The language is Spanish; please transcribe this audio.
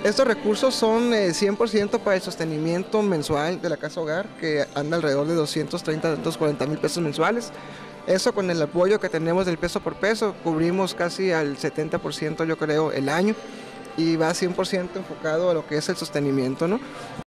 Estos recursos son 100% para el sostenimiento mensual de la casa hogar, que anda alrededor de 230, 240 mil pesos mensuales. Eso con el apoyo que tenemos del peso por peso, cubrimos casi al 70% yo creo el año y va 100% enfocado a lo que es el sostenimiento, ¿no?